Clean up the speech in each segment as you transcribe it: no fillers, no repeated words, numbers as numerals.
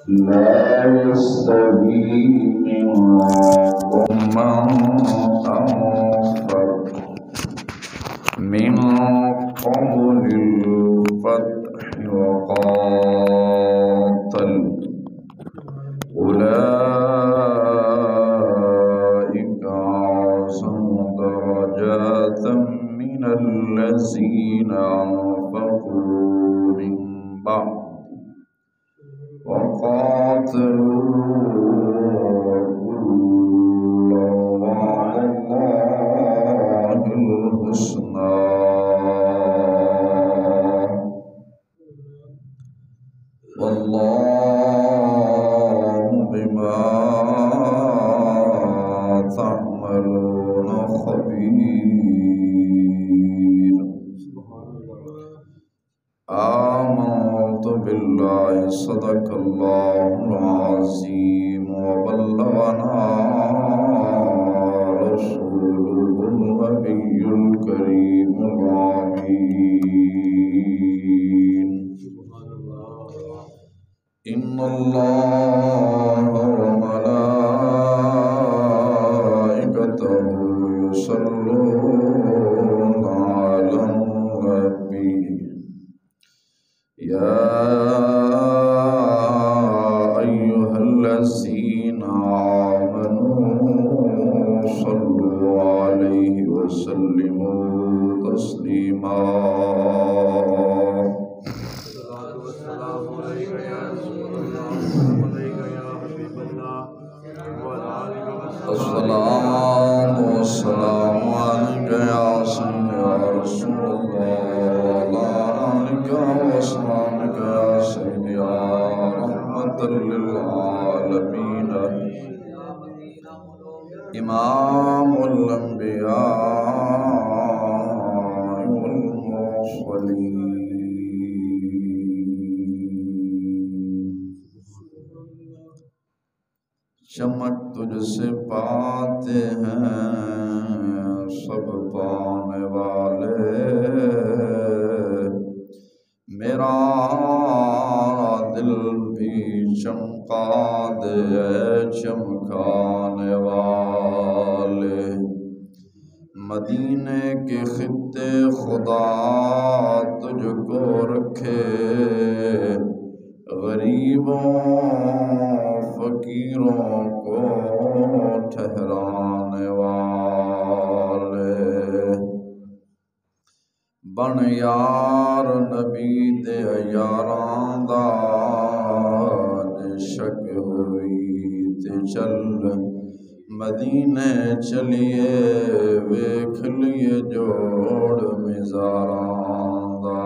لا يستوي منكم من أنفق من قبل الفتح وقاتل أولئك أعظم درجات من الذين أنفقوا من بعد وقاتلوا وكلا وعد الله الحسنى والله بما تعملون خبير. آمنت بالله صدق الله العظيم وبلغنا رسوله النبي الكريم الأمين. إن الله وملائكته يصلون على النبي يا أيها الذين آمنوا صلوا عليه وسلموا تسليما. السلام والسلام عليك يا سيدي يا رسول الله عليك وسلامك يا سيدي يا رحمة للعالمين إمام الأنبياء والمرسلين. چمک تجھ سے پاتے ہیں سب پانے والے، میرا دل بھی چمکا دے چمکانے والے. مدینے کے خطے خدا تجھ کو رکھے، غریبوں فقیروں کو ٹھہرانے والے. بن یار نبی دے یاراں دا جے شک ہوئی تے چل مدینے چلیے ویکھ لیے جوڑ مزاراں دا.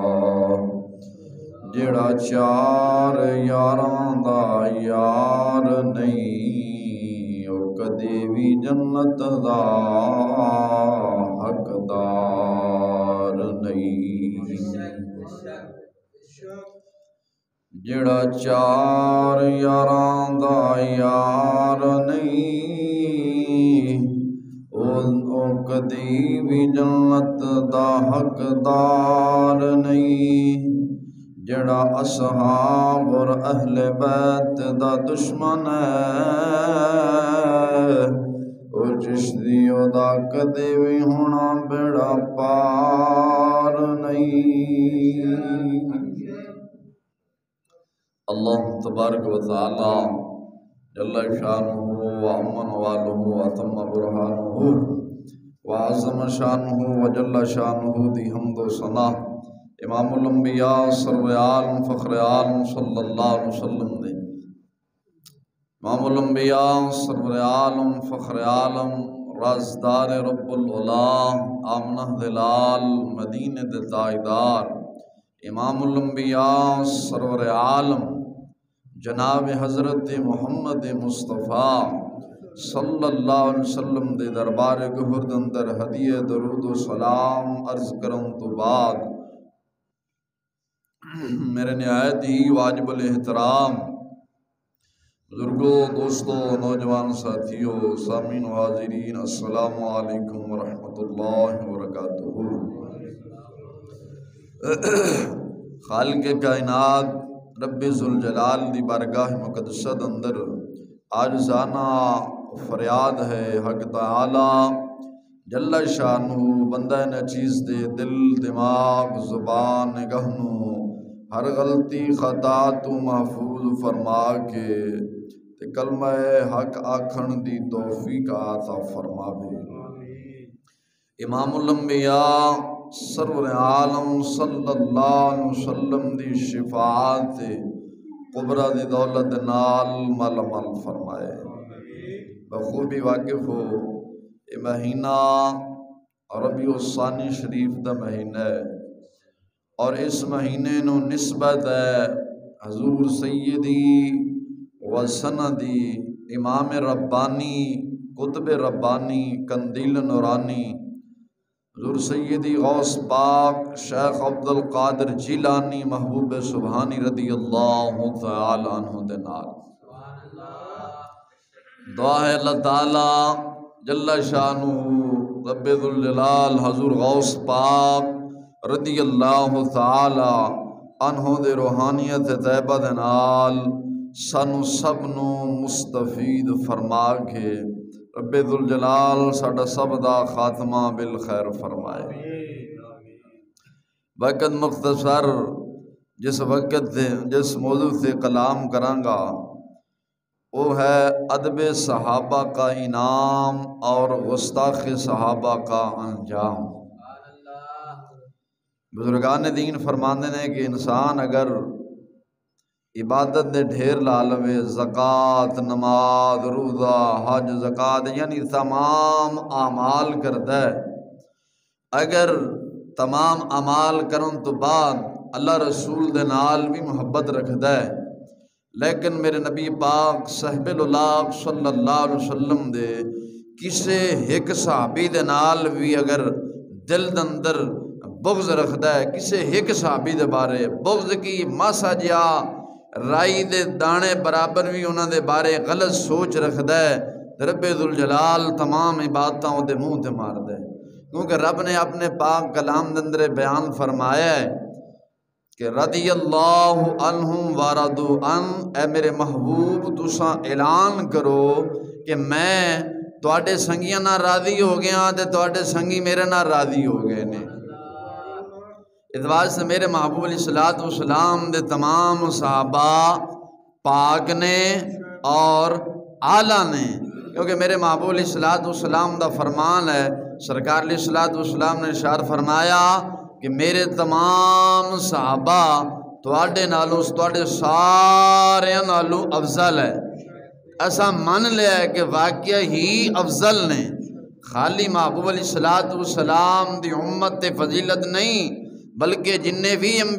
جڑا چار یاراں دا یار نہیں او کدی بھی جنت دا حقدار نہیں. جڑا چار یاراں دا یار نہیں او کدی بھی جنت دا حقدار نہیں. جڑا اصحاب اور اہل بیت دا دشمن ہے او چشتیوں دا کدی بھی ہونا بیڑا پار نہیں. اللہ تبارک و تعالی جل شانہ وعمن والہ واتم برہانہ وعظم شانہ وجل شانہ دی حمد و ثنا امام الانبیاء سرور عالم فخر عالم صلی اللہ علیہ وسلم دے. امام الانبیاء سرور عالم فخر عالم رازدار رب العلا آمنہ دلال مدینہ دے تاجدار امام الانبیاء سرور عالم جناب حضرت محمد مصطفیٰ صلی اللہ علیہ وسلم دے دربار گہرد اندر ہدیہ درود و سلام عرض کروں تو بعد میرے نہایت ہی واجب الاحترام بزرگوں، دوستوں، نوجوان ساتھیوں، سامعین و حاضرین، السلام علیکم ورحمۃ اللہ وبرکاتہ. خالق کائنات رب ذوالجلال دی بارگاہ مقدسہ اندر عاجزانہ فریاد ہے حق تعالی جل شانہ بندہ نچیز دے دل دماغ زبان گہنو ہر غلطی خطا تو محفوظ فرما کے تے کلمہ حق آکھن دی توفیق عطا فرما بے۔ امام الانبیاء سرور عالم صلی اللہ علیہ وسلم دی شفاعت قبرہ دی دولت نال مال مال فرمائے۔ بخوبی واقف ہو یہ مہینہ ربیع الثانی شریف دا مہینہ ہے اور اس مہینے نو نسبت ہے حضور سیدی و سندی امام ربانی قطب ربانی قندیل نورانی حضور سیدی غوث پاک شیخ عبدالقادر جیلانی محبوب سبحانی رضی اللہ تعالی عنہ دے نال دعا ہے اللہ تعالی جل شانہ رب ذوالجلال حضور غوث پاک رضی اللہ تعالی عنہ دے روحانیت طیبہ دے نال سانو سب نو مستفید فرما کے رب ذوالجلال ساڈا سب دا خاتمہ بالخیر فرمائے۔ وقت مختصر جس وقت جس موضوع سے کلام کرانگا وہ ہے ادب صحابہ کا انعام اور گستاخ صحابہ کا انجام۔ بزرگان دین فرماندے نے کہ انسان اگر عبادت دے ڈھیر لا لوے زکوٰۃ نماز روزہ حج زکوٰۃ یعنی تمام اعمال کرتا ہے، اگر تمام اعمال کرن تو بعد اللہ رسول دے نال بھی محبت رکھتا ہے، لیکن میرے نبی پاک صاحب اللہ صلی اللہ علیہ وسلم دے کسے ایک صحابی دے نال بھی اگر دل دے اندر بغض رکھتا ہے، کسے ایک صحابی دے بارے بغض کی ماسا جیا رائی دے دانے برابر بھی انہاں دے بارے غلط سوچ رکھتا ہے، رب ذوالجلال تمام عبادتاں دے منہ تے مار دے، کیونکہ رب نے اپنے پاک کلام دے اندر بیان فرمایا ہے کہ رضی اللہ عنہم ورضوا عنہ، اے میرے محبوب تساں اعلان کرو کہ میں تواڈے سنگیاں نال راضی ہو گیا تے تواڈے سنگی میرے نال راضی ہو گئے نے۔ اس واسطے سے میرے محبوب علیہ الصلوۃ والسلام دے تمام صحابہ پاک نے اور اعلیٰ نے، کیونکہ میرے محبوب علیہ الصلوۃ والسلام دا فرمان ہے، سرکار علیہ الصلوۃ والسلام نے ارشاد فرمایا کہ میرے تمام صحابہ تواڈے نالوں تواڈے سارے نالوں افضل ہے۔ ایسا من لیا ہے کہ واقعہ ہی افضل نے، خالی محبوب علیہ الصلوۃ والسلام دی امت تے فضیلت نہیں بلکہ جننے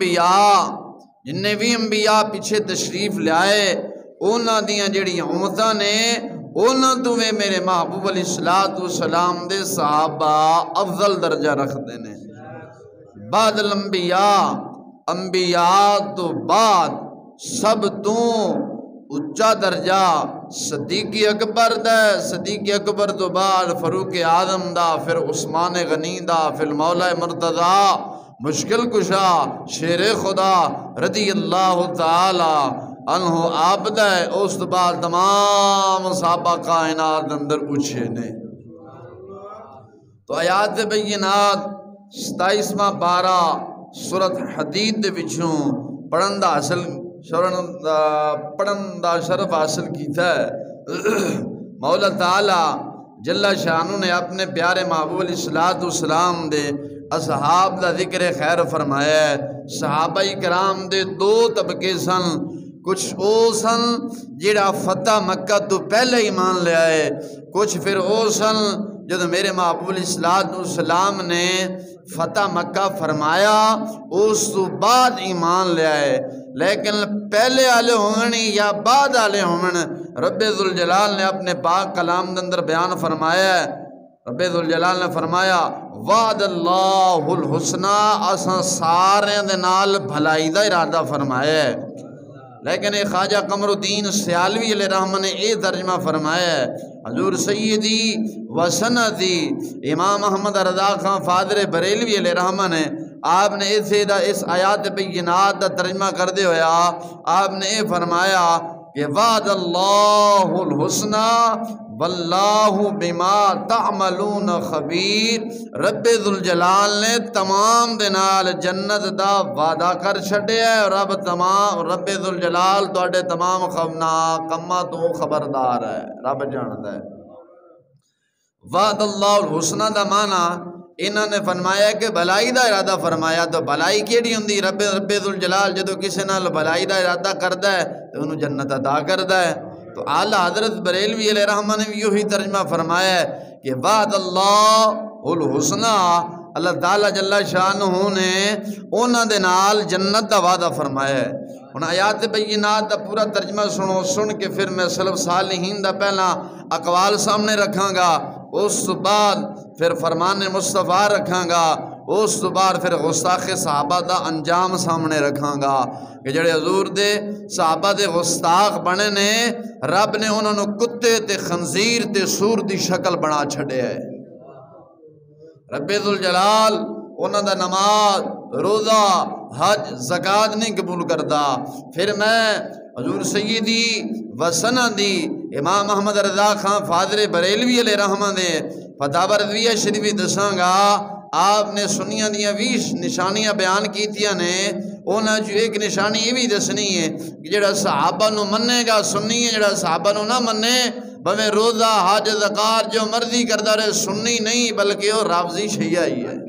بھی انبیاء پیچھے تشریف لائے اونا دیاں جڑی امتاں نے اونا تو میں میرے محبوب علیہ الصلوۃ والسلام دے صحابہ افضل درجہ رکھ دینے۔ بعد الانبیاء انبیاء تو بعد سب تو اچھا درجہ صدیق اکبر دا، صدیق اکبر تو بعد فاروق اعظم دا، پھر عثمان غنی دا، پھر مولا مرتضیٰ مشکل کشا شیر خدا رضی اللہ تعالی عنہ آپ دا ہے، اس بعد تمام صحابہ کائنات اندر اچھے نے۔ تو آیات بینات 27واں پارہ سورۃ حدید دے وچوں پڑھن دا شرف حاصل کیتا ہے۔ مولا تعالی جل شانہ نے اپنے پیارے محبوب علیہ الصلوۃ والسلام دے اصحاب دا ذکر خیر فرمایا ہے۔ صحابہ کرام دے دو طبقے سن، کچھ او سن جڑا فتح مکہ تو پہلے ایمان لے آئے، کچھ پھر او سن جب میرے محبوب علیہ الصلوۃ والسلام نے فتح مکہ فرمایا اس تو بعد ایمان لے آئے، لیکن پہلے والے ہون یا بعد والے ہون رب ذوالجلال نے اپنے پاک کلام کے اندر بیان فرمایا ہے۔ رب ذوالجلال نے فرمایا وعد اللہ الحسنہ، اساں سارے دے نال بھلائی دا ارادہ فرمایا ہے، لیکن ایک خواجہ قمر الدین سیالوی علیہ رحمہ نے یہ ترجمہ فرمایا ہے، حضور سیدی و سندی امام احمد رضا خان فادر بریلوی علیہ رحمہ نے آپ نے اس آیات بینات دا ترجمہ کر دے ہویا آپ نے یہ فرمایا کہ وعد اللہ الحسنہ واللہ بما تعملون خبیر، رب ذوالجلال نے تمام دے نال جنت دا وعدہ کر چھڈیا ہے، رب ذوالجلال تواڈے تمام کماں تو خبردار ہے، رب جاندا ہے۔ وعد اللہ الحسنہ دا معنی انہوں نے فرمایا کہ بھلائی دا ارادہ فرمایا، تو بھلائی کیڑی ہوندی؟ رب ذوالجلال جدو کسی نال بھلائی دا ارادہ کردا ہے تو انہوں جنت عطا کردا ہے۔ تو اعلیٰ حضرت بریلوی علیہ رحمہ نے بھی یہی ترجمہ فرمایا ہے کہ وعد اللہ الحسنہ، اللہ تعالیٰ جل شانہ نے انہاں دے نال جنت دا وعدہ فرمایا ہے۔ ہن آیات بینات دا پورا ترجمہ سن کے پھر میں سلف صالحین دا پہلا اقوال سامنے رکھاں گا، اس بعد پھر فرمان مصطفیٰ رکھاں گا، اس بعد پھر گستاخ صحابہ دا انجام سامنے رکھاں گا کہ جڑے حضور دے صحابہ دے گستاخ بنے نے، رب نے انہوں نے کتے تے خنزیر تے سور دی شکل بنا چھڑے ہے۔ رب ذوالجلال انہوں دا نماز، روزہ، حج، زکاة نہیں قبول کردا۔ پھر میں حضور سیدی و سندی امام احمد رضا خان فاضل بریلوی علیہ رحمہ دے فتاوی رضویہ شریفی دساں گا، آپ نے سنیاں دیاں 20 نشانیاں بیان کیتیاں نے، انہاں جو ایک نشانی یہ بھی دسنی ہے کہ جڑا صحابہ نو منے گا سنی ہے، جڑا صحابہ نو نہ منے بھویں روزہ حج زکات جو مرضی کردا رہے سنی نہیں بلکہ وہ رافضی شیعہ ہی ہے۔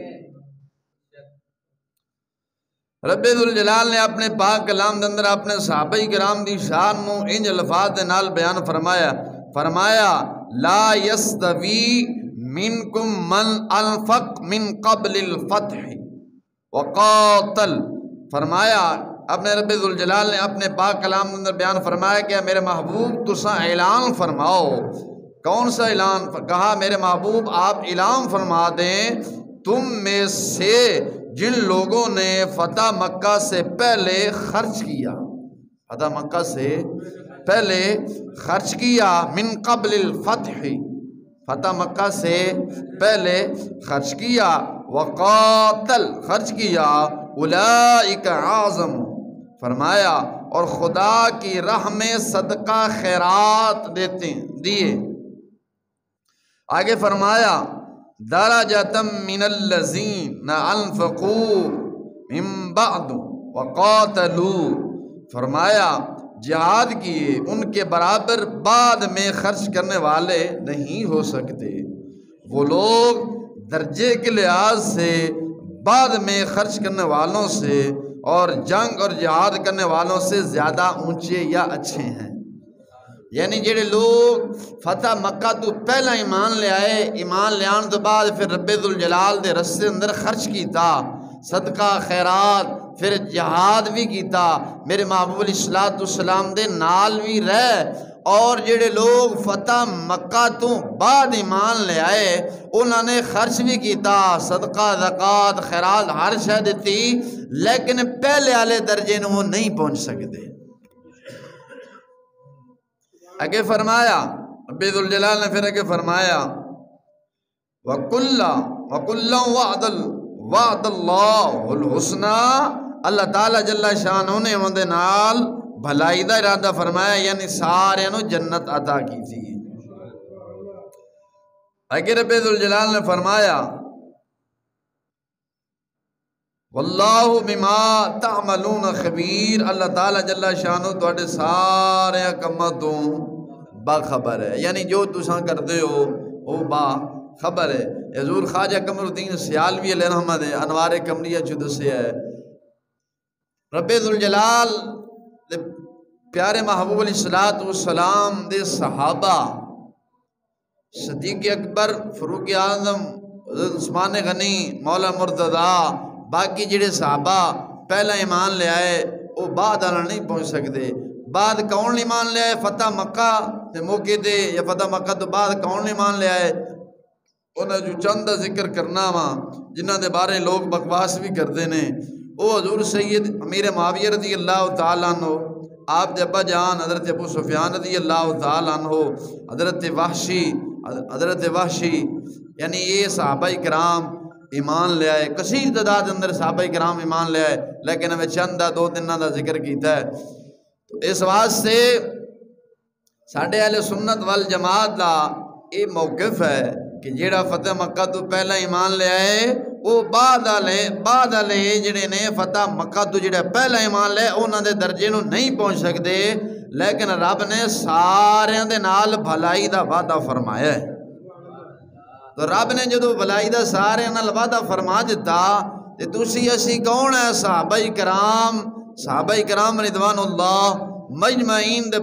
رب ذوالجلال نے اپنے پاک کلام دے اندر اپنے صحابہ کرام دی شان نو انج الفاظ دے نال بیان فرمایا لا یستوی منکم من انفق من قبل الفتح وقاتل، فرمایا اپنے رب ذوالجلال نے اپنے پاک کلام دے اندر بیان فرمایا کہ میرے محبوب تساں اعلان فرماؤ۔ کون سا اعلان؟ کہا میرے محبوب آپ اعلان فرما دیں تم میں سے جن لوگوں نے فتح مکہ سے پہلے خرچ کیا، فتح مکہ سے پہلے خرچ کیا، من قبل الفتح، فتح مکہ سے پہلے خرچ کیا، وقاتل، خرچ کیا، اولئک اعظم، فرمایا اور خدا کی راہ میں صدقہ خیرات دیے۔ آگے فرمایا درجۃ من الذین انفقوا من بعد وقاتلوا، فرمایا جہاد کیے ان کے برابر بعد میں خرچ کرنے والے نہیں ہو سکتے، وہ لوگ درجے کے لحاظ سے بعد میں خرچ کرنے والوں سے اور جنگ اور جہاد کرنے والوں سے زیادہ اونچے یا اچھے ہیں۔ یعنی جڑے لوگ فتح مکہ تو پہلا ایمان لے آئے، ایمان لے آن تو بعد پھر رب ذوالجلال دے رستے اندر خرچ کیتا، صدقہ خیرات، پھر جہاد بھی کیتا، میرے محبوب علیہ السلام دے نال بھی رہ، اور جڑے لوگ فتح مکہ تو بعد ایمان لے آئے انہوں نے خرچ بھی کیتا، صدقہ زکات خیرات ہر شے دیتی، لیکن پہلے والے درجے نو وہ نہیں پہنچ سکتے۔ اگے فرمایا رب ذوالجلال نے پھر اگے فرمایا وَكُلًّا وَعْدَ اللَّهُ الْحُسْنَى، اللہ تعالیٰ جل شانہ نے ان دے نال بھلائی دا ارادہ فرمایا، یعنی سارے نو جنت عطا کی تھی۔ اگے رب ذوالجلال نے فرمایا واللہ بما تعملون خبیر، اللہ تعالیٰ جل شانہ تواڈے سارے کماں تو باخبر ہے، یعنی جو تساں کردے ہو وہ باخبر ہے۔ حضور خواجہ قمر الدین سیالوی علیہ رحمہ دے انوار قمریہ چو دسے ہے رب ذوالجلال دے پیارے محبوب علیہ السلام دے صحابہ صدیق اکبر، فاروق اعظم، عثمان غنی، مولا مرتضیٰ، باقی جڑے صحابہ پہلا ایمان لے آئے وہ بعد آنا نہیں پہنچ سکتے۔ بعد کون ایمان لے آئے؟ فتح مکہ دے موقع دے یا فتح مکہ تو بعد کون ایمان لے آئے؟ انہیں جو چند ذکر کرنا وہاں جنہ دے بارے لوگ بکواس بھی کردے نے، وہ حضور سید امیر معاویہ رضی اللہ تعالیٰ عنہ، آپ دے ابا جان حضرت ابو سفیان رضی اللہ تعالیٰ عنہ، حضرت وحشی، یعنی یہ صحابہ کرام ایمان لے آئے، کثیر تعداد اندر صحابہ کرام ایمان لے آئے، لیکن ہمیں چند دو تینوں کا ذکر کیتا ہے۔ تو اس واسطے ساڈے اہل سنت والجماعت دا یہ موقف ہے کہ جیڑا فتح مکہ تو پہلا ایمان لے آئے وہ بعد والے جڑے نے فتح مکہ تو جڑا پہلا ایمان لے انہاں دے درجے نو نہیں پہنچ سکتے، لیکن رب نے سارے دے نال بھلائی دا وعدہ فرمایا ہے۔ تو رب نے جدو بھلائی دا سارے نال وعدہ فرما دیتا تے تسی اسی کون ہے؟ صحابہ کرام رضوان اللہ مجمعین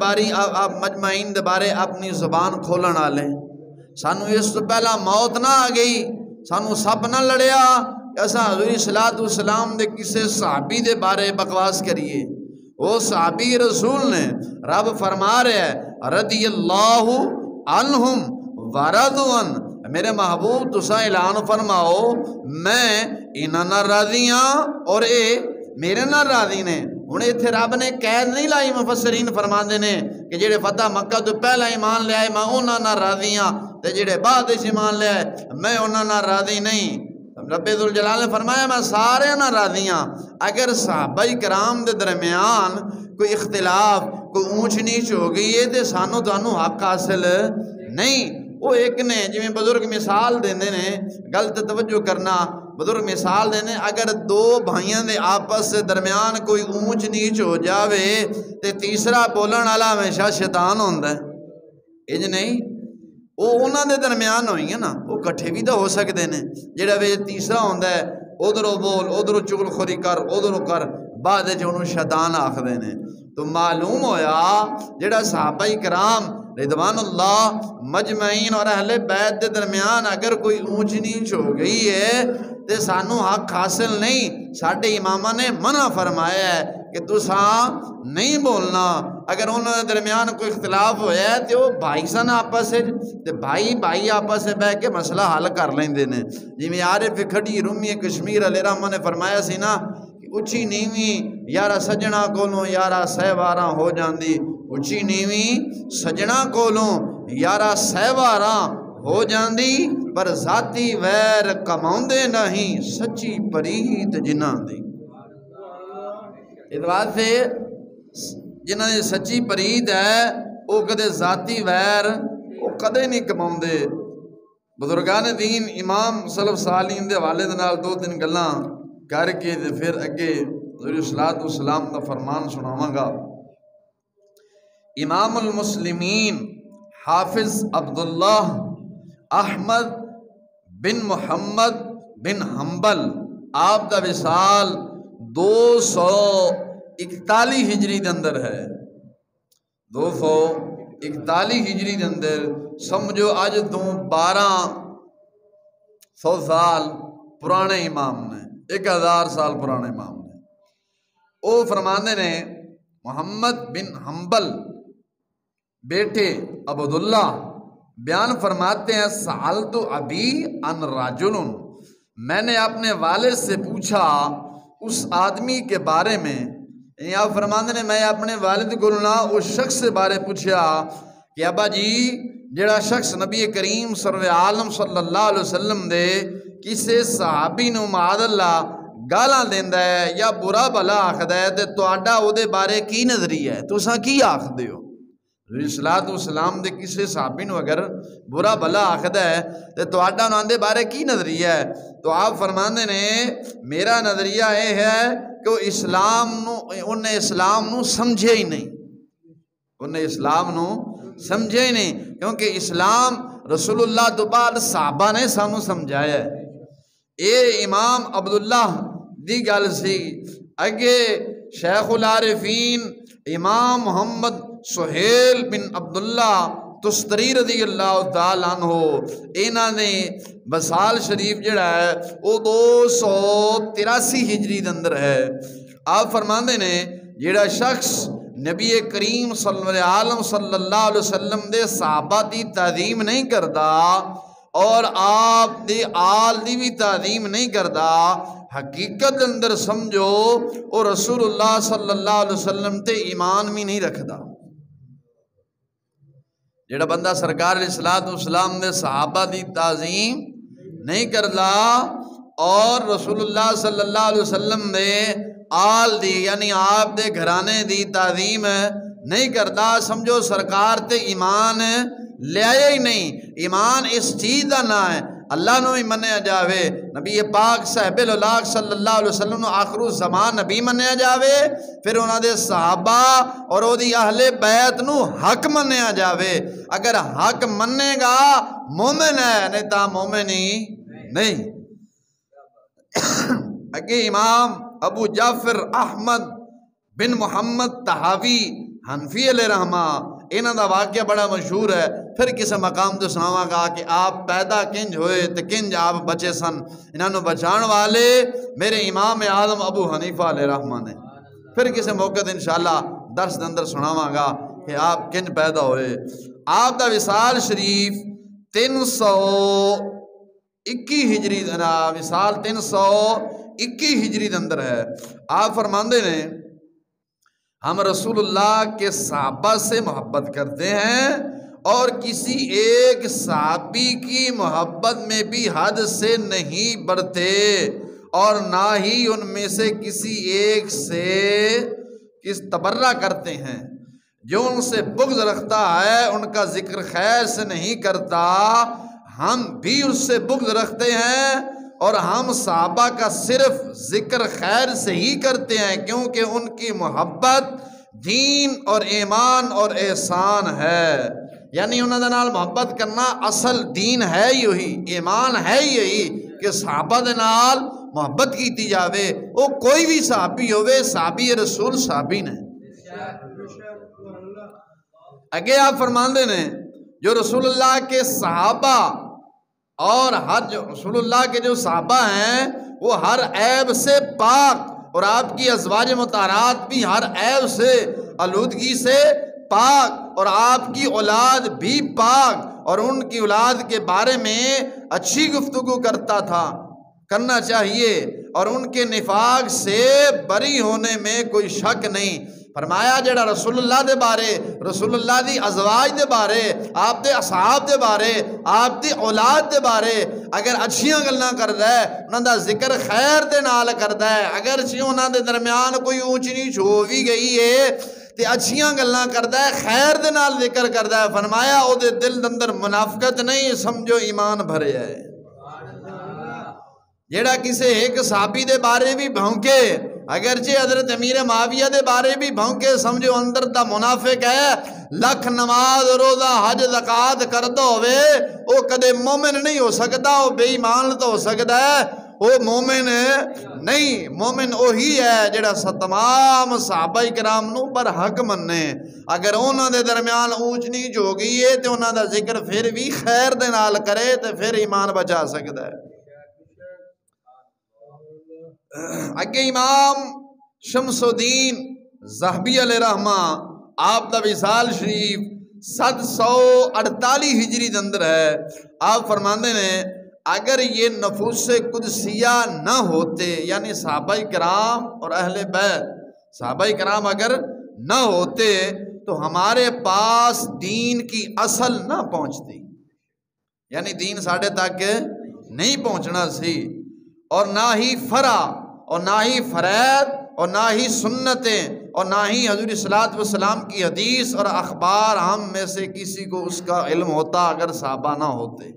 دے بارے اپنی زبان کھولن والے۔ سانو اس تو پہلا موت نہ آ گئی، سانو سب نہ لڑیا کہ اساں حضور صلی والسلام دے کسے صحابی دے بارے بکواس کریے۔ وہ صحابی رسول نے، رب فرما رہے ہے رضی اللہ عنہم ورضوا عنہ، میرے محبوب تساں اعلان فرماؤ میں انہاں نال راضی ہاں اور اے میرے نال راضی نے۔ ہن ایتھے رب نے قید نہیں لائی، مفسرین فرماندے نے کہ جڑے فتح مکہ تو پہلا ایمان لے آئے میں انہاں نال راضی ہاں تے جڑے بعد وچ ایمان لے آئے میں انہاں نال راضی نہیں۔ رب ذوالجلال نے فرمایا میں سارے نال راضی ہاں۔ اگر صحابہ کرام دے درمیان کوئی اختلاف، کوئی اونچ نیچ ہو گئی ہے تے سانو تانوں حق حاصل نہیں۔ وہ ایک نے جویں بزرگ مثال دیندے نے، غلط توجہ کرنا، بزرگ مثال دینے اگر دو بھائیاں دے آپس سے درمیان کوئی اونچ نیچ ہو جاوے تے تیسرا بولن والا ہمیشہ شیطان ہوندا ہے، انج نہیں؟ وہ انہاں دے درمیان ہوئی ہے نا، وہ کٹھے بھی تو ہو سکتے ہیں، جڑا وے تیسرا ہوندا ہے ادھروں بول ادھروں چغل خوری کر ادھروں کر، بعد وچ انہوں شیطان آکھدے نے۔ تو معلوم ہویا جڑا صحابہ کرام رضوان اللہ مجمعین اور اہل بیت دے درمیان اگر کوئی اونچ نیچ ہو گئی ہے تے سانو حق حاصل نہیں۔ ساڈے امامہ نے منع فرمایا ہے کہ تساں نہیں بولنا۔ اگر انہوں نے درمیان کوئی اختلاف ہویا ہے تے وہ بھائی سن آپس سے تے بھائی آپس سے بیٹھ کے مسئلہ حل کر لیندے نے۔ جویں عارف کھڑی رومی کشمیر علیہ رحمہ نے فرمایا سی نا کہ اچھی نیویں یارا سجنا کولوں یارا سہواراں ہو جاندی، اچھی نیویں سجنا کولوں یارا سہواراں ہو جاندی، پر ذاتی ویر کماؤندے نہیں سچی پریت جنہاں دی۔ اس واسطے جنہاں دی سچی پریت ہے وہ کدے ذاتی ویر وہ کدے نہیں کماؤندے۔ بزرگان دین امام سلف صالحین دے حوالے دے نال دو تین گلاں کر کے پھر اگے حضور صلی اللہ علیہ وسلم دا فرمان سناواں گا۔ امام المسلمین حافظ عبداللہ احمد بن محمد بن حنبل آپ دا وصال 241 ہجری دے اندر ہے، 241 ہجری دے اندر، سمجھو اج تو 1200 سال پرانے امام نے، 1000 سال پرانے امام نے۔ وہ فرماندے نے محمد بن حنبل بیٹے عبداللہ بیان فرماتے ہیں سألت ابی عن رجل، میں نے اپنے والد سے پوچھا اس آدمی کے بارے میں، یعنی آپ فرماندے نے میں اپنے والد کو نہ اس شخص سے بارے پوچھا کہ ابا جی جڑا شخص نبی کریم سرور عالم صلی اللہ علیہ وسلم دے کسے صحابی نو معاذ اللہ گالاں دیندا ہے یا برا بھلا آکھدا ہے تے تہاڈا او دے بارے کی نظریہ ہے، تساں کی آکھدے ہو؟ رسول صلی اللہ علیہ وسلم دے کسے صحابی نو اگر برا بھلا آکھدا ہے تے تہاڈا انہاں دے بارے کی نظریہ ہے؟ تو آپ فرماندے نے میرا نظریہ یہ ہے کہ انہیں اسلام نو سمجھے ہی نہیں، انہیں اسلام نو سمجھے ہی نہیں، کیونکہ اسلام رسول اللہ تو بعد صحابہ نے سانو سمجھایا ہے۔ اے امام عبداللہ دی گل سی۔ اگے شیخ العارفین امام محمد سہیل بن عبداللہ تستری رضی اللہ تعالیٰ عنہ انہاں نے وصال شریف جڑا ہے وہ 283 ہجری دے اندر ہے۔ آپ فرماندے نے جڑا شخص نبی کریم صلی اللہ علیہ وسلم دے صحابہ دی تعظیم نہیں کردا اور آپ دی آل دی بھی تعظیم نہیں کردا، حقیقت اندر سمجھو اور رسول اللہ صلی اللہ علیہ وسلم تے ایمان بھی نہیں رکھدا۔ جڑا بندہ سرکار علیہ السلام دے صحابہ دی تعظیم نہیں کردا اور رسول اللہ صلی اللہ علیہ وسلم دے آل دی یعنی آپ دے گھرانے دی تعظیم نہیں کرتا، سمجھو سرکار تے ایمان لے آئے ہی نہیں۔ ایمان اس چیز دا نہ ہے اللہ نو ہی منیا جاوے، نبی پاک صاحب الاولاق صلی اللہ علیہ وسلم نو آخر الزمان نبی منیا جاوے، پھر انہاں دے صحابہ اور او دی اہل بیت نو حق منیا جاوے۔ اگر حق مننے گا مومن ہے، نہیں تا مومن ہی نہیں۔ اگے امام ابو جعفر احمد بن محمد طحاوی حنفی علیہ رحمہ انہاں دا واقعہ بڑا مشہور ہے، پھر کسی مقام تو سناواں گا کہ آپ پیدا کنج ہوئے تو کنج آپ بچے سن۔ انہاں نو بچان والے میرے امام اعظم ابو حنیفہ علیہ رحمہ نے، پھر کسی موقع تے انشاءاللہ درس دے اندر سناواں گا کہ آپ کنج پیدا ہوئے۔ آپ دا وصال شریف 321 ہجری وصال 321 ہجری دے اندر ہے۔ آپ فرماندے نے ہم رسول اللہ کے صحابہ سے محبت کرتے ہیں اور کسی ایک صحابی کی محبت میں بھی حد سے نہیں بڑھتے، اور نہ ہی ان میں سے کسی ایک سے تبرہ کرتے ہیں۔ جو ان سے بغض رکھتا ہے ان کا ذکر خیر سے نہیں کرتا، ہم بھی اس سے بغض رکھتے ہیں اور ہم صحابہ کا صرف ذکر خیر سے ہی کرتے ہیں، کیونکہ ان کی محبت دین اور ایمان اور احسان ہے۔ یعنی انہوں نے نال محبت کرنا اصل دین ہے یہی، ایمان ہے یہی کہ صحابہ دے نال محبت کیتی جاوے، وہ کوئی بھی صحابی ہوئے، صحابی رسول صحابی نے۔ اگے آپ فرماندے نے جو رسول اللہ کے صحابہ اور رسول اللہ کے جو صحابہ ہیں وہ ہر عیب سے پاک، اور آپ کی ازواج مطہرات بھی ہر عیب سے آلودگی سے پاک، اور آپ کی اولاد بھی پاک، اور ان کی اولاد کے بارے میں اچھی گفتگو کرنا چاہیے، اور ان کے نفاق سے بری ہونے میں کوئی شک نہیں۔ فرمایا جڑا رسول اللہ دے بارے، رسول اللہ دی ازواج دے بارے، آپ دے اصحاب دے بارے، آپ دی اولاد دے بارے اگر اچھیاں گلاں کردا ہے، انہاں دا ذکر خیر دے نال کردا ہے، اگر انہاں دے درمیان کوئی اونچ نیچ ہو بھی گئی ہے تے اچھیاں گلاں کردا ہے، خیر دے نال ذکر کردا ہے، فرمایا او دے دل دے اندر منافقت نہیں، سمجھو ایمان بھرے ہے۔ جیڑا کسے ایک صحابی دے بارے بھی بھونکے، اگرچہ حضرت امیر معاویہ دے بارے بھی بھونکے، سمجھو اندر دا منافق ہے، لکھ نماز روزہ حج زکات کرتا ہوئے وہ کدے مومن نہیں ہو سکتا، وہ بے ایمان تو ہو سکتا ہے، وہ مومن نہیں۔ مومن وہی ہے جڑا تمام صحابہ کرام نو پر حق مننے، اگر انہاں دے درمیان اونچ نیچ ہو گئی ہے تو انہاں دا ذکر پھر بھی خیر دے نال کرے تو پھر ایمان بچا سکتا ہے۔ اگے امام شمس الدین ذہبی علیہ رحمہ آپ دا وصال شریف 748 ہجری دے اندر ہے۔ آپ فرماندے نے اگر یہ نفوس قدسیہ نہ ہوتے، یعنی صحابہ کرام اور اہل بیت، صحابہ کرام اگر نہ ہوتے تو ہمارے پاس دین کی اصل نہ پہنچتی، یعنی دین ساڑھے تک نہیں پہنچنا سی، اور نہ ہی فرع اور نہ ہی فرید اور نہ ہی سنتیں اور نہ ہی حضور صلی اللہ علیہ وسلم کی حدیث اور اخبار ہم میں سے کسی کو اس کا علم ہوتا اگر صحابہ نہ ہوتے۔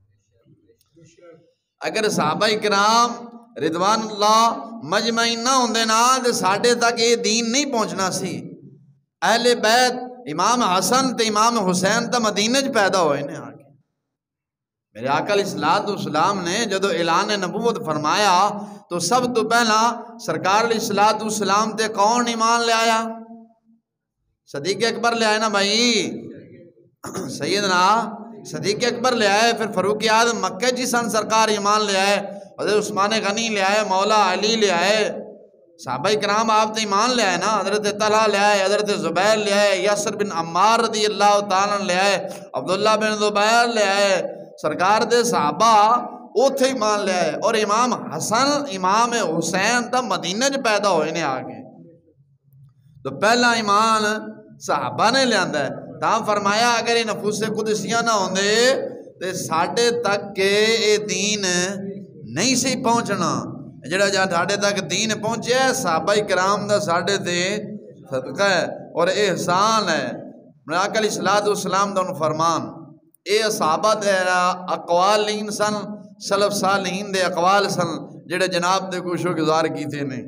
اگر صحابہ کرام رضوان اللہ مجمعین نہ ہوندے نا تو ساڑھے تک یہ دین نہیں پہنچنا سی۔ اہل بیت امام حسن تے امام حسین تا مدینہ جو پیدا ہوئے نے آگے، میرے آقا علیہ السلام نے جدو اعلان نبوت فرمایا تو سب تو پہلا سرکار علیہ السلام تے کون ایمان لے آیا؟ صدیق اکبر لے آئے نا بھائی، سیدنا صدیق اکبر لے آئے، پھر فاروق اعظم مکہ جی سن سرکار ایمان لے آئے، حضرت عثمان غنی لے آئے، مولا علی لے آئے، صحابہ کرام آپ تے ایمان لے آئے نا، حضرت طلحہ لے آئے، حضرت زبیر لے آئے، یاسر بن عمار رضی اللہ تعالیٰ لے آئے، عبداللہ بن زبیر لے آئے، سرکار دے صحابہ اوتھے ایمان لے آئے، اور امام حسن امام حسین تا مدینہ جو پیدا ہوئے نے آگے، تو پہلا ایمان صحابہ نے لے آندہ ہے۔ تاں فرمایا اگر یہ نفوس قدسیہ نہ ہوندے تو ساڑھے تک کے یہ دین نہیں سی پہنچنا جڑا جا ساڈے تک دین پہنچیا ہے صحابہ کرام دا ساڈے تے صدقہ ہے اور احسان ہے۔ میرے آقا علیہ الصلوۃ والسلام دا فرمان اے صحابہ دے اقوال نہیں سن، سلف صالحین دے اقوال سن جڑے جناب دے کوشش گزار کیتے نے۔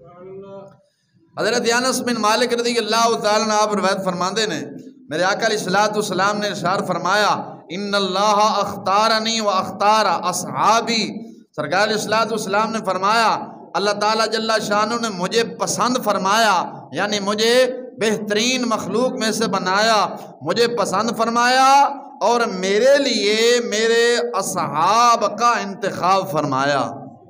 حضرت انس بن مالک رضی اللہ تعالیٰ عنہ آپ روایت فرماندے نے میرے آقا علیہ الصلوۃ والسلام نے ارشاد فرمایا ان اللہ اختارنی و اختار اصحابی، سرکار علیہ الصلوۃ والسلام نے فرمایا اللہ تعالیٰ جل شانہ نے مجھے پسند فرمایا، یعنی مجھے بہترین مخلوق میں سے بنایا، مجھے پسند فرمایا اور میرے لیے میرے اصحاب کا انتخاب فرمایا۔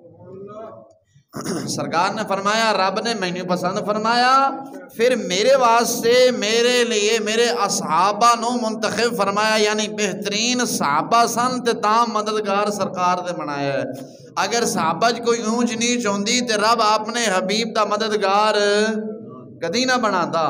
سرکار نے فرمایا رب نے مینوں پسند فرمایا، پھر میرے واسطے میرے لیے میرے اصحابہ نو منتخب فرمایا، یعنی بہترین صحابہ سن تے تام مددگار سرکار دے بنایا ہے۔ اگر صحابہ کوئی اونچ نیچ ہوندی تے رب اپنے حبیب دا مددگار کدی نہ بناتا۔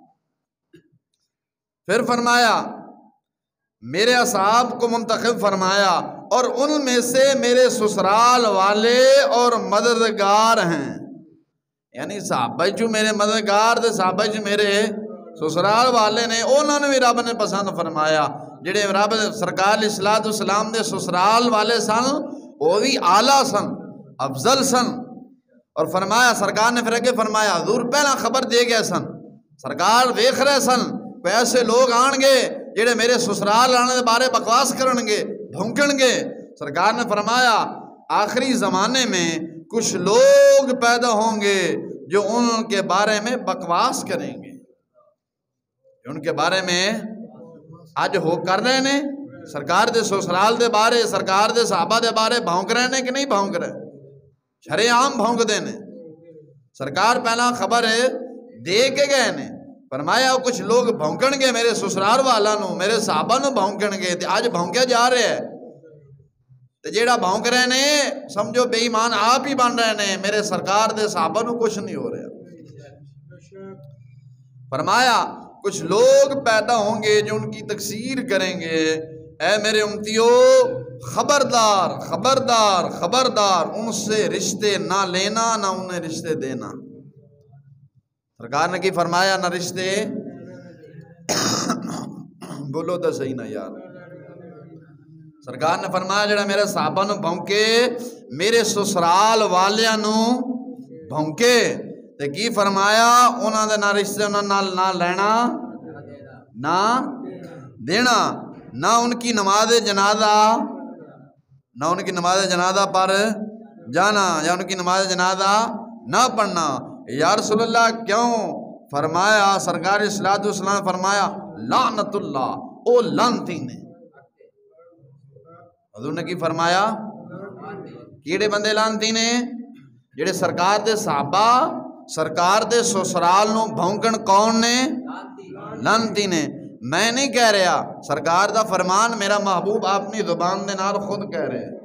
پھر فرمایا میرے اصحاب کو منتخب فرمایا اور ان میں سے میرے سسرال والے اور مددگار ہیں، یعنی صحابہ جو میرے مددگار دے صحابہ جو میرے سسرال والے نے انہوں نے بھی رب نے پسند فرمایا۔ جڑے رب سرکار علیہ الصلوۃ والسلام دے سسرال والے سن وہ بھی اعلیٰ سن، افضل سن، اور فرمایا سرکار نے پھر اگے فرمایا حضور پہلا خبر دے گئے سن، سرکار ویکھ رہے سن کوئی ایسے لوگ آن گے جڑے میرے سسرال آنے دے بارے بکواس کرن گے، بھونکن گے۔ سرکار نے فرمایا آخری زمانے میں کچھ لوگ پیدا ہوں گے جو ان کے بارے میں بکواس کریں گے، ان کے بارے میں آج ہو کر رہے نے سرکار دے سسرال دے بارے، سرکار دے صحابہ دے بارے بھونک رہے نے کہ نہیں بھونک رہے، شرے عام بھونک دے نے۔ سرکار پہلا خبر دے کے گئے نے، فرمایا کچھ لوگ بھونکن گے میرے سسرال والا نو، میرے صحابہ نو بھونکن گے، تے آج بھونکیا جا رہے ہیں، تے جیڑا بھونک رہے نے سمجھو بے ایمان آپ ہی بن رہے نے، میرے سرکار دے صحابہ نو کچھ نہیں ہو رہا۔ فرمایا کچھ لوگ پیدا ہوں گے جو ان کی تکثیر کریں گے، اے میرے امتیو خبردار خبردار خبردار ان سے رشتے نہ لینا نہ انہیں رشتے دینا۔ سرکار نے کی فرمایا نہ رشتے بولو تو صحیح نہ یار، سرکار نے فرمایا جڑا میرے صحابہ نو بھونکے میرے سسرال والیاں نو بھونکے تے کی فرمایا انہاں دے نہ رشتے انہاں نال نہ لینا نہ دینا، نہ ان کی نماز جنازہ نہ ان کی نماز جنازہ پر جانا یا ان کی نماز جنازہ نہ پڑھنا۔ یا رسول اللہ کیوں؟ فرمایا سرکار صلوات والسلام فرمایا لعنت اللہ او لعنتی نے۔ حضور نے کی فرمایا کیڑے بندے لعنتی نے؟ جڑے سرکار دے صحابہ سرکار دے سسرال نو بھونکن کون نے؟ لعنتی نے۔ میں نہیں کہہ رہا، سرکار دا فرمان میرا محبوب اپنی زبان دے نال خود کہہ رہے ہیں،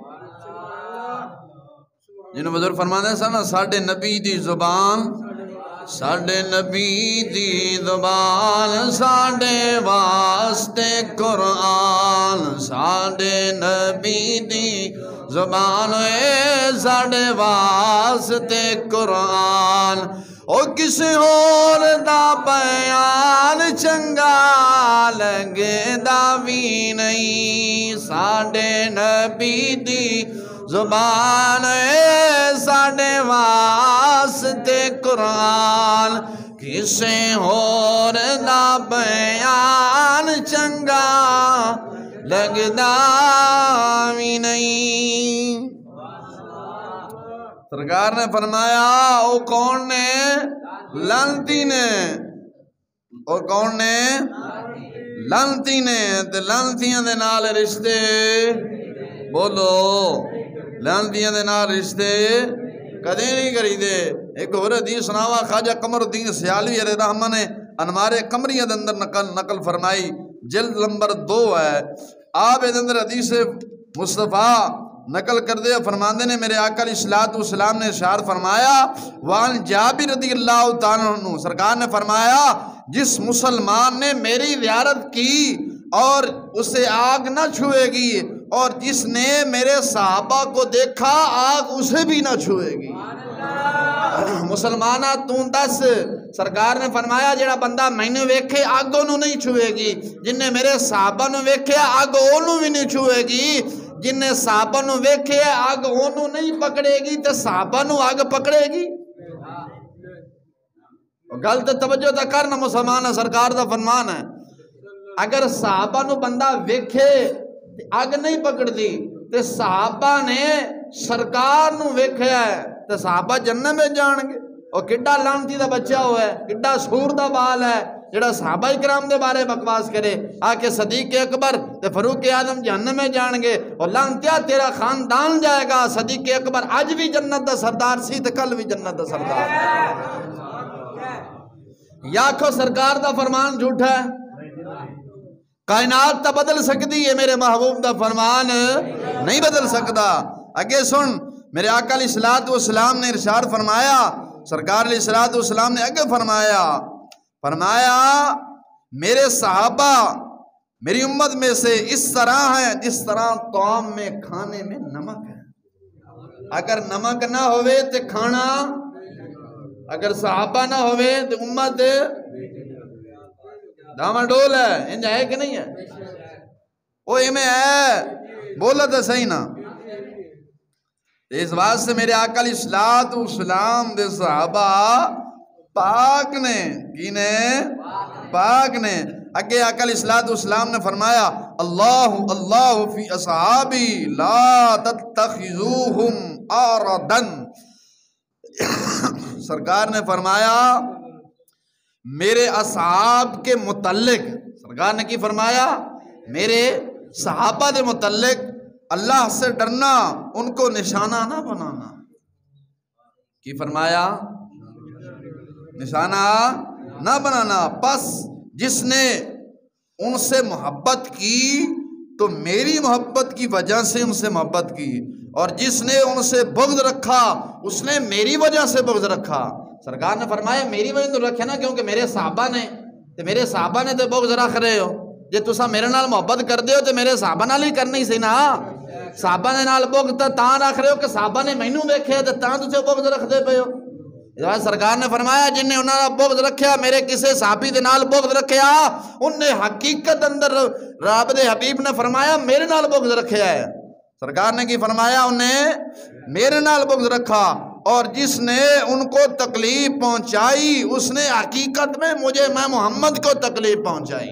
جنہوں بزرگ فرمانے سن ساڈے نبی دی زبان، ساڈے نبی دی زبان ساڈے واسطے قرآن، ساڈے نبی دی زبان ساڈے واسطے قرآن، او کسی اور دا بیان چنگا لگدا بھی نہیں، ساڈے نبی دی زبان ساڈے واسطے قرآن، کسی اور دا بیان چنگا لگدا بھی نہیں۔ سرکار نے فرمایا او کون نے؟ لعنتی نے۔ اور کون نے؟ لعنتی نے۔ تے لعنتیاں دے نال رشتے بولو لعنتیاں دے نال رشتے کدے نہیں کری دے۔ ایک اور حدیث سناوا خواجہ قمر الدین سیالوی علیہ رحمہ نے انوار قمریہ دے اندر نقل فرمائی، جلد نمبر 2 ہے۔ آپ دے اندر حدیث مصطفیٰ نقل کر دے فرماندے نے میرے آقا علیہ الصلوۃ والسلام نے ارشاد فرمایا وان جابر رضی اللہ تعالیٰ عنہ، سرکار نے فرمایا جس مسلمان نے میری زیارت کی اور اسے آگ نہ چھوئے گی اور جس نے میرے صحابہ کو دیکھا آگ اسے بھی نہ چھوئے گی۔ مسلمانہ تو دس، سرکار نے فرمایا جڑا بندہ میں نے ویکھے آگ انہوں نہیں چھوئے گی، جن نے میرے صحابہ نے ویکھے آگ انہوں بھی نہیں چھوئے گی، جن نے صحابہ نے ویکھے آگ انہوں نہیں پکڑے گی تو صحابہ نے آگ پکڑے گی۔ غلط توجہ دا کرنا مسلمانہ، سرکار دا فرمان ہے اگر صحابہ نو بندہ ویکھے آگ نہیں پکڑ دی تے صحابہ نے سرکار نو ویکھیا ہے تے صحابہ جنت میں جان گے۔ اور کڈا لعنتی دا بچہ ہوا ہے، کڈا سور دا بال ہے جڑا صحابہ کرام دے بارے بکواس کرے آکے صدیق اکبر تے فاروق اعظم جہنم میں جان گے، اور لعنتیا تیرا خاندان جائے گا۔ صدیق اکبر اج بھی جنت دا سردار سی تے کل بھی جنت دا سردار یا کھو سرکار دا فرمان جھوٹا ہے؟ کائنات تا بدل سکتی ہے، میرے محبوب دا فرمان نہیں بدل سکتا۔ اگے سن، میرے آقا علیہ السلام نے ارشاد فرمایا، سرکار علیہ السلام نے اگے فرمایا میرے صحابہ میری امت میں سے اس طرح ہیں جس طرح طعام میں کھانے میں نمک ہے، اگر نمک نہ ہوئے تو کھانا، اگر صحابہ نہ ہوئے تو امت دامہ ڈول ہے۔ انجا ہے کہ نہیں ہے؟ وہ میں ہے بولا تو صحیح نا۔ اس بات سے میرے آقا علیہ السلام دے صحابہ پاک نے پاک نے اگے آقا علیہ السلام نے فرمایا اللہ فی اصحابی لا تتخذوہم آردن۔ سرکار نے فرمایا میرے اصحاب کے متعلق، سرکار نے کی فرمایا میرے صحابہ دے متعلق اللہ سے ڈرنا، ان کو نشانہ نہ بنانا۔ کی فرمایا نشانہ نہ بنانا۔ پس جس نے ان سے محبت کی تو میری محبت کی وجہ سے ان سے محبت کی، اور جس نے ان سے بغض رکھا اس نے میری وجہ سے بغض رکھا۔ سرکار نے فرمایا میری وجہ تو رکھے نا، کیونکہ میرے صحابہ نے تو بغض رکھ رہے ہو، جے تسا میرے نال محبت کر دے ہو تو میرے صحابہ نال ہی کرنی سی نا۔ صحابہ نے نال بغض تاں رکھ رہے ہو کہ صحابہ نے مینوں ویکھیا تے تاں تسے بغض رکھ دے پے ہو۔ سرکار نے فرمایا جن نے انہوں نے بغض رکھیا، میرے کسے صحابی دے نال بغض رکھیا، ان نے حقیقت اندر رب دے حبیب نے فرمایا میرے نال بغض رکھیا ہے۔ سرکار نے کی فرمایا انہیں میرے نال بغض رکھا، اور جس نے ان کو تکلیف پہنچائی اس نے حقیقت میں مجھے، میں محمد کو تکلیف پہنچائی۔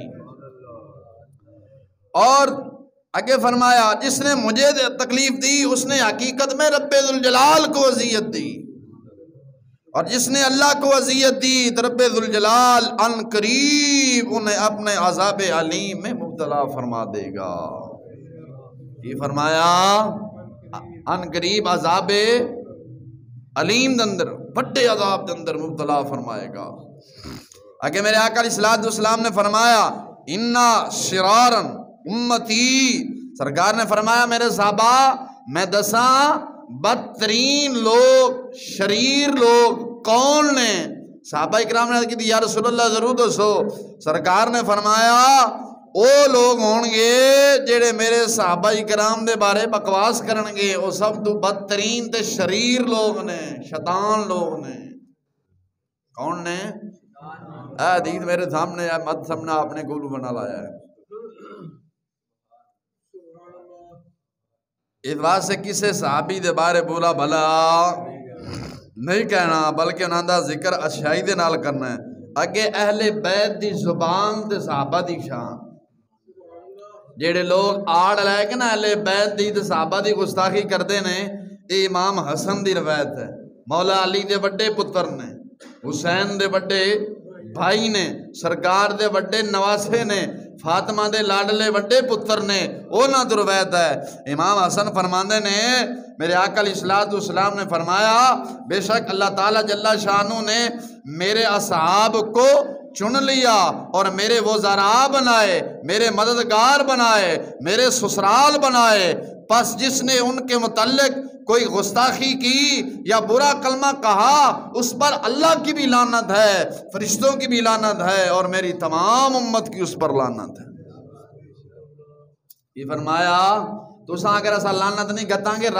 اور آگے فرمایا جس نے مجھے تکلیف دی اس نے حقیقت میں رب ذوالجلال کو اذیت دی، اور جس نے اللہ کو اذیت دی تو رب ذوالجلال ان قریب انہیں اپنے عذاب علیم میں مبتلا فرما دے گا۔ یہ فرمایا ان قریب عذاب علیم دندر، بڑے عذاب دندر مبتلا فرمائے گا۔ آگے میرے آقا علیہ السلام نے فرمایا انا شرارن امتی، سرکار نے فرمایا میرے صحابہ میں دساں بدترین لوگ، شریر لوگ کون نے؟ صحابہ اکرام نے کہا یا رسول اللہ ضرور دسو۔ سرکار نے فرمایا او لوگ ہون گے جڑے میرے صحابہ اکرام دے بارے بکواس کرن گے، او سب تو بدترین تے شریر لوگ نے، شیطان لوگ نے۔ کون نے؟ اے حدیث میرے سامنے ہے، مت سمنا اپنے گولو بنا لایا ہے۔ اس بات سے کسے صحابی دے بارے بولا بھلا نہیں کہنا، بلکہ انہاں دا ذکر اشیائی دے نال کرنا ہے۔ اگے اہل بیت دی زبان تے صحابہ دی شان، جیڑے لوگ آڑ لائے کہ نا اہل بیت دی تے صحابہ دی گستاخی کردے نے، یہ امام حسن دی روایت ہے۔ مولا علی دے بڑے پتر نے، حسین دے بڑے بھائی نے، سرکار دے بڑے نواسے نے، فاطمہ دے لاڈلے بڑے پتر نے، اونا تو روایت ہے۔ امام حسن فرماندے نے میرے آقا علیہ السلام نے فرمایا بے شک اللہ تعالیٰ جل شانہ نے میرے اصحاب کو چن لیا اور میرے وزراء بنائے، میرے مددگار بنائے، میرے سسرال بنائے، پس جس نے ان کے متعلق کوئی گستاخی کی یا برا کلمہ کہا اس پر اللہ کی بھی لعنت ہے، فرشتوں کی بھی لعنت ہے، اور میری تمام امت کی اس پر لعنت ہے۔ یہ فرمایا تساں اگر اسا لعنت نہیں گتاں گے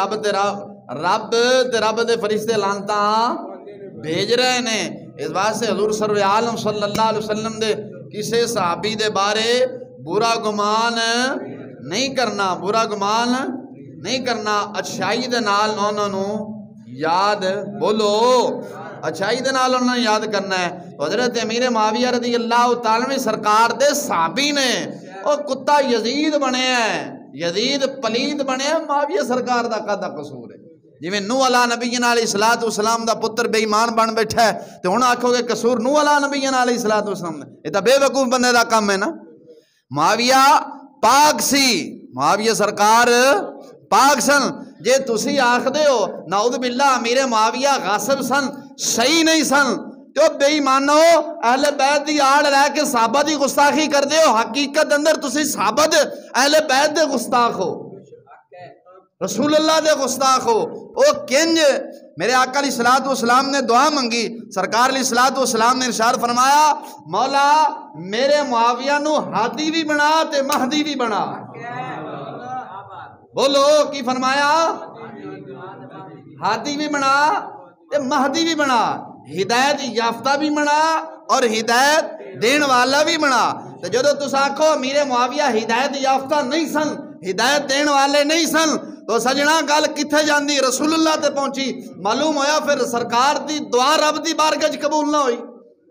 رب دے فرشتے لعنتاں بھیج رہے نے. اس واسطے حضور سرور عالم صلی اللہ علیہ وسلم دے کسے صحابی دے بارے برا گمان نہیں کرنا، برا گمان نہیں کرنا. اچھائی دے نال انہاں نوں یاد بولو، اچھائی دے نال انہاں نوں یاد کرنا ہے. حضرت امیر معاویہ رضی اللہ تعالیٰ عنہ سرکار دے صحابی نے او کتا یزید بنے ہیں، یزید پلید بنے ہیں. معاویہ سرکار دا کدا قصور ہے؟ جویں نوح علیہ نبینا علیہ الصلوۃ والسلام دا پتر بے ایمان بن بیٹھا ہے تے ہن آکھو گے قصور نوح علیہ نبینا علیہ الصلوۃ والسلام دا؟ یہ تے بے وقوف بندے دا کام ہے نا. معاویہ پاک سی، معاویہ سرکار پاک سن. جے تسی آکھدے ہو نعوذ باللہ امیر معاویہ غاصب سن، صحیح نہیں سن، تو بے ایمانو اہل بیت دی آڑ رہ کے صحابہ دی گستاخی کر دے ہو. حقیقت اندر تسی صحابہ دے اہل بیت دے گستاخ ہو، رسول اللہ دے گستاخ ہو. او کنج میرے آقا علیہ الصلوۃ والسلام نے دعا منگی، سرکار علیہ الصلوۃ والسلام نے ارشاد فرمایا مولا میرے معاویہ نو ہادی بھی بنا تے مہدی بھی بنا. بولو کی فرمایا؟ ہادی بھی بنا تے مہدی بھی بنا، ہدایت یافتہ بھی بنا اور ہدایت دین والا بھی بنا. تو جدو تس آکھو امیر معاویہ ہدایت یافتہ نہیں سن، ہدایت دین والے نہیں سن، تو سجنا گل کتھے جاندی؟ رسول اللہ تے پہنچی. معلوم ہویا پھر سرکار دی دعا رب دی بارگاہ وچ قبول نہ ہوئی.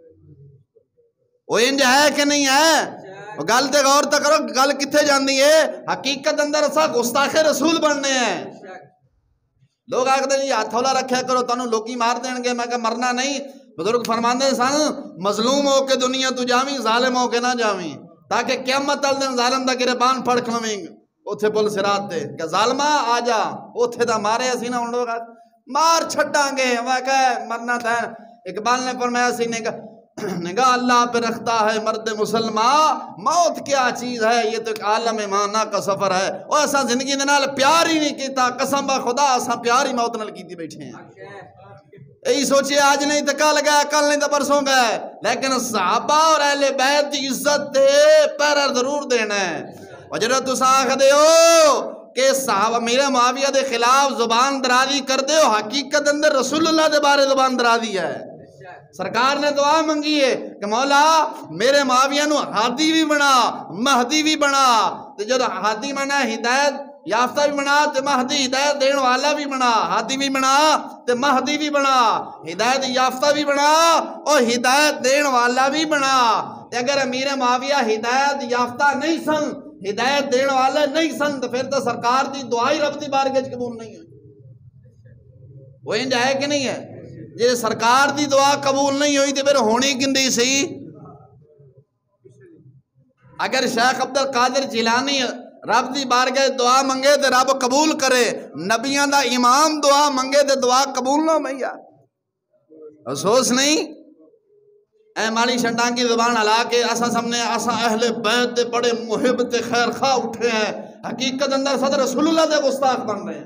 وہ انج ہے کہ نہیں ہے؟ گل تے غور تے کرو، گل کتھے جاندی ہے؟ حقیقت اندر اسا گستاخ رسول بننے ہیں. لوگ آکھدے جی ہاتھ ہولا رکھیا کرو تانوں لوکی مار دین گے. میں کہ مرنا نہیں. بزرگ فرماندے سن مظلوم ہو کے دنیا تو جاویں، ظالم ہو کے نہ جاویں، تاکہ قیامت والے دن ظالم دا گریبان پھڑ کھلویں اوتھے پل صراط تے کہ ظالما آ جا اوتھے دا مارے اسی نہ ہن لوگ مار چھڈاں گے. میں کہ مرنا تے اقبال نے فرمایا سی نگاہ اللہ پہ رکھتا ہے مرد مسلمان، موت کیا چیز ہے یہ تو ایک عالم مانا کا سفر ہے. اور ایسا زندگی دے نال پیار ہی نہیں کیتا، قسم با خدا ایسا پیار ہی موت نال کیتی بیٹھے ہیں. یہی سوچے آج نہیں تو کل گئے، کل نہیں تو پرسوں گئے، لیکن صحابہ اور اہل بیت کی عزت تے پیرا ضرور دینا ہے. وجرت تساخ دے ہو کہ صحابہ میرے معاویہ دے خلاف زبان درازی کر دے ہو، حقیقت اندر رسول اللہ دے بارے زبان درازی ہے. سرکار نے دعا منگی ہے کہ مولا میرے معاویہ نو ہادی بھی بنا مہدی بھی بنا. تو جب ہادی بنا ہدایت یافتہ بھی بنا تے مہدی ہدایت دین والا بھی بنا. ہادی بھی بنا تے مہدی بھی بنا، ہدایت یافتہ بھی بنا اور ہدایت دین والا بھی بنا. اگر امیر معاویہ ہدایت یافتہ نہیں سن، ہدایت دین والے نہیں سن، تو پھر تو سرکار دی دعائی رب دی بارگاہ قبول نہیں ہے. وہ انج ہے کہ نہیں ہے؟ جے سرکار دی دعا قبول نہیں ہوئی تو پھر ہونی کندی سی؟ اگر شیخ عبد القادر جیلانی رب دی بارگاہ دعا منگے تو رب قبول کرے، نبیاں دا امام دعا منگے تو دعا قبول نہ ہوئی. افسوس نہیں اے مالی شنڈان کی زبان ہلا کے اسا سامنے اسا اہل بیت تے بڑے محب تے خیر خواہ اٹھے ہیں، حقیقت اندر صدر رسول اللہ دے گستاخ بن رہے ہیں.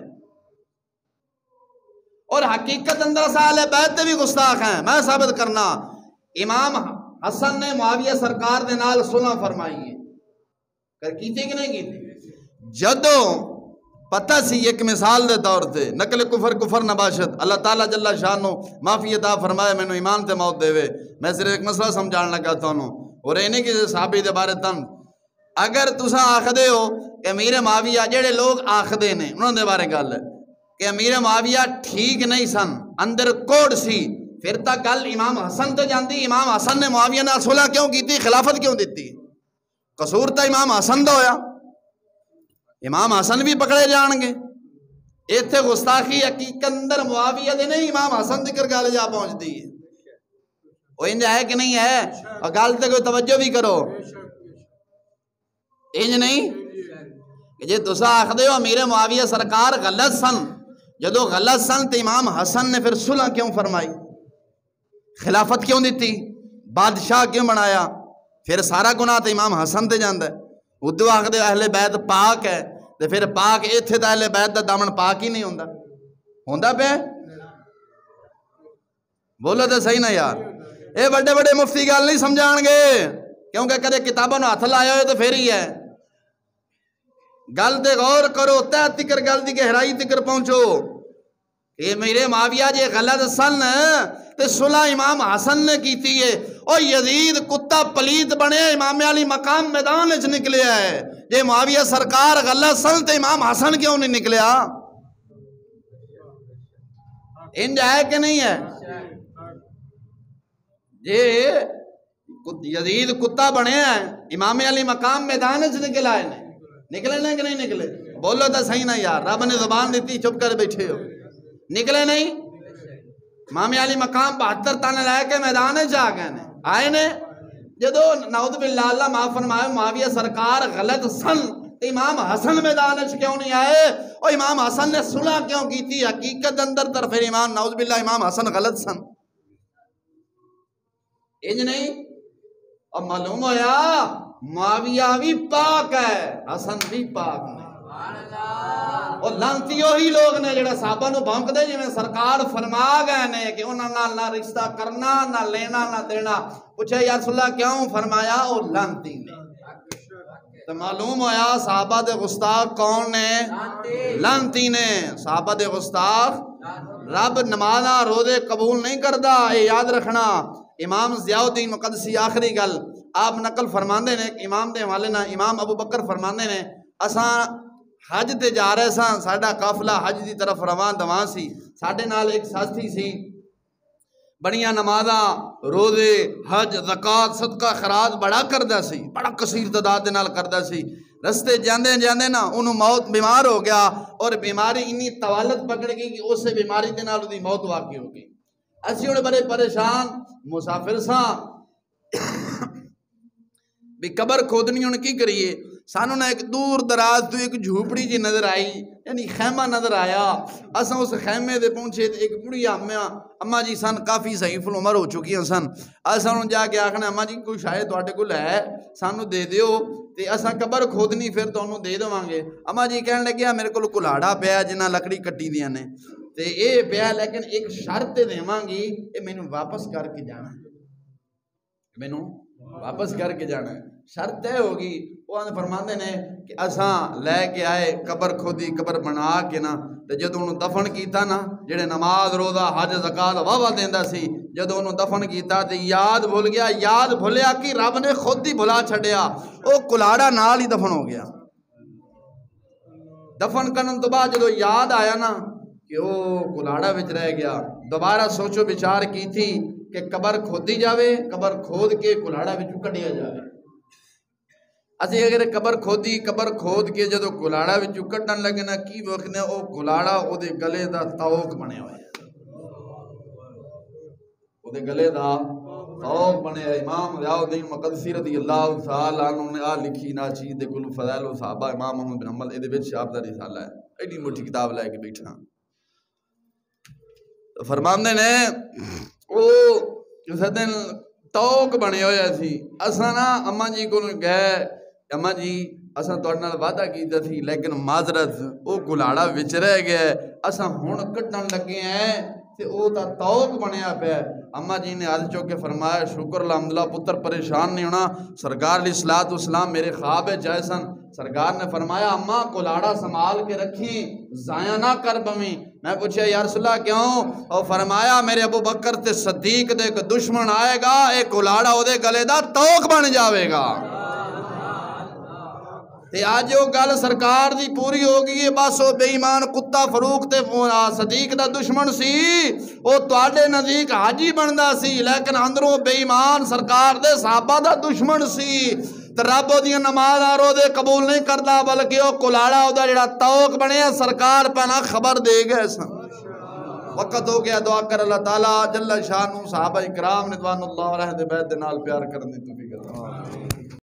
اور حقیقت اندر اسا اہل بیت تے بھی گستاخ ہیں. میں ثابت کرنا امام حسن نے معاویہ سرکار دے نال صلح فرمائی ہے، کر کیتے کہ نہیں کیتے؟ جدو پتہ سی ایک مثال دے طور تے نقل کفر نباشت اللہ تعالیٰ جل شانو معافی عطا فرمائے مینو ایمان تے موت دے وے. میں صرف ایک مسئلہ سمجھان لگا تھانوں اور اینی کی صحابی دے بارے تن اگر تسا آخدے ہو کہ امیر معاویہ جڑے لوگ آخدے نے انہوں دے بارے گل ہے کہ امیر معاویہ ٹھیک نہیں سن، اندر کوڑ سی، پھر تک گل امام حسن تے جاندی. امام حسن نے معاویہ نال صلح کیوں کیتی؟ خلافت کیوں دیتی؟ قصور تا امام حسن دا ہویا، امام حسن بھی پکڑے جان گے. ایتھے گستاخی حقیقت اندر معاویہ دے نہیں امام حسن ذکر گل جا پہنچتی ہے. وہ انج ہے کہ نہیں ہے؟ اور گل تے کوئی توجہ بھی کرو. انج نہیں کہ جے تسا آخدے ہو امیر معاویہ سرکار غلط سن، جدو غلط سن تو امام حسن نے پھر صلح کیوں فرمائی، خلافت کیوں دیتی، بادشاہ کیوں بنایا؟ پھر سارا گناہ تو امام حسن تے جاندہ ہے. ادو آخدے اہل بیت پاک ہے تو پھر پاک ایتھے دا اہل بیت دا دامن پاک ہی نہیں ہوندا. ہوندا پہ بولو تے صحیح نہ یار. اے بڑے بڑے مفتی گل نہیں سمجھان گے کیونکہ کدے کتابوں نے ہاتھ لایا ہوئے تو پھر ہی ہے. گل دے غور کرو، تہ تکر گل دی گہرائی تکر پہنچو. اے میرے معاویہ جے غلط سن تے صلح امام حسن نے کیتی ہے. او یزید کتا پلیت بنے امام علی مقام میدان وچ نکلیا ہے. جے معاویہ سرکار غلط سن تے امام حسن کیوں نہیں نکلیا؟ انج ہے کہ نہیں ہے؟ جے یزید کتا بنے ہیں امام علی مقام میدان وچ نکل آئے نے، نکلے نہیں کہ نہیں نکلے؟ بولو تو صحیح نا یار، رب نے زبان دیتی چپ کر بیٹھے ہو. نکلے نہیں؟ امام علی مقام 72 تن لے کے میدان جا گئے نے، آئے نے. جدو نعوذ باللہ اللہ معاف فرمائے معاویہ سرکار غلط سن تو امام حسن میدان کیوں نہیں آئے؟ اور امام حسن نے صلح کیوں کی تھی؟ حقیقت اندر طرف امام نعوذ باللہ امام حسن غلط سن. انج نہیں؟ اور معلوم ہویا معاویہ بھی پاک ہے، حسن بھی پاک نہیں. اور لانتی وہی لوگ نے جڑا صحابہ نو بھونک دے جویں سرکار فرما گئے نے کہ انہاں نال نہ رشتہ کرنا نہ لینا نہ دینا. پوچھے یا رسول اللہ کیوں؟ فرمایا او لانتی نے. تو معلوم ہویا صحابہ دے گستاخ کون نے؟ لانتی نے. صحابہ دے گستاخ رب نمازاں روزے قبول نہیں کردا، اے یاد رکھنا. امام ضیاء الدین مقدسی آخری گل آپ نقل فرماندے نے، امام دے حوالے نہ امام ابو بکر فرماندے نے اساں حج تے جا رہے ساں، ساڈا قافلہ حج دی طرف رواں دواں سی. ساڈے نال ایک ساتھی سی، بڑیاں نمازاں روزے حج زکات صدقہ خیرات بڑا کردا سی، بڑا کثیر تعداد دے نال کردا سی. رستے جاندے جاندے نا انہوں موت بیمار ہو گیا، اور بیماری انی طوالت پکڑ گئی کہ اس بیماری دے نال دی موت واقع ہو گئی. اسی ہونے بڑے پریشان مسافر ساں بھی قبر کھودنی ہوں کی کریے. سانوں نے ایک دور دراز تو ایک جھوپڑی جی نظر آئی، یعنی خیمہ نظر آیا. اساں اس خیمے دے پہنچے ایک بڑی اماں جی سن، کافی ضعیف العمر ہو چکی ہیں سن. اساں جا کے آکھنا اماں جی کوئی شاید تواڈے کول ہے سانوں دے دیو تے اساں قبر کھودنی پھر تانوں دے دیواں گے. اماں جی کہن لگیا میرے کول کلاڑا پیا جنہاں لکڑی کٹی دیاں نے تے اے پیا، لیکن ایک شرط دیواں گی، اے مینوں واپس کر کے جانا ہے، مینوں واپس کر کے جانا ہے. شرط طے ہوگی. وہ فرماندے نے کہ اساں لے کے آئے قبر کھودی، قبر بنا کے نا تے جدوں انہوں دفن کیتا نا، جڑے نماز روزہ حج زکات واہ دیندا سی، جدوں انہوں دفن کیتا تے یاد بھول گیا. یاد بھولیا کہ رب نے خود ہی بھلا چھڈیا، او کلاڑا نال ہی دفن ہو گیا. دفن کرن تو بعد جدوں یاد آیا نا کہ او کلاڑا وچ رہ گیا، دوبارہ سوچو بچار کی تھی کہ قبر کھودی جاوے، قبر کھود کے کلاڑا وچوں کڈیا جاوے. اسی اگر قبر کھودی، قبر کھود کے جدو کلاڑا وچوں کڈن لگے نا کی وقت او کلاڑا او دے گلے دا توق بنے ہوئے، او دے گلے دا توق بنے. امام ضیاء الدین مقدسی رضی اللہ تعالی عنہ نے آ لکھی نا چیز دے کل فضائل صحابہ امام محمد بن حنبل، اے دے وچ آپ دا رسالہ ہے، ایڈی موٹی کتاب لے کے بیٹھا. فرماندے نے او کسے دن توق بنے ہوئے سی. اساں نا اماں جی کو گئے، اماں جی اساں تواڈے نال وعدہ کیتا سی لیکن معذرت او کلاڑا وچ رہ گیا، اساں ہن کڈن لگے ہیں تے او دا توق بنیا پیا. اماں جی نے ہاتھ چوک کے فرمایا شکر الحمدللہ پتر پریشان نہیں ہونا. سرکار علیہ الصلوۃ والسلام میرے خواب وچ آئے سن، سرکار نے فرمایا اماں کلاڑا سنبھال کے رکھی، ضائع نہ کر بویں. میں پوچھا یا رسول اللہ کیوں؟ اور فرمایا میرے ابو بکر تے صدیق دے ایک دشمن آئے گا، ایک کلاڑا او دے گلے دا توق بن جاوے گا. تے آج وہ گل سرکار دی پوری ہو گئی. بس وہ بے ایمان کتا فروخ تے صدیق دا دشمن سی، وہ تواڈے نزدیک حاجی بندا سی لیکن اندروں بے ایمان سرکار دے صحابہ دا دشمن سی. تے رب او دیاں نمازاں روزے قبول نہیں کردا، بلکہ وہ کلاڑا او دا جڑا توق بنیا سرکار پہنا خبر دے گئے سن. وقت ہو گیا، دعا کر اللہ تعالیٰ جل شانہ صحابہ اکرام رضوان اللہ علیہ دے بیت دے نال پیار کرنے توفیق عطا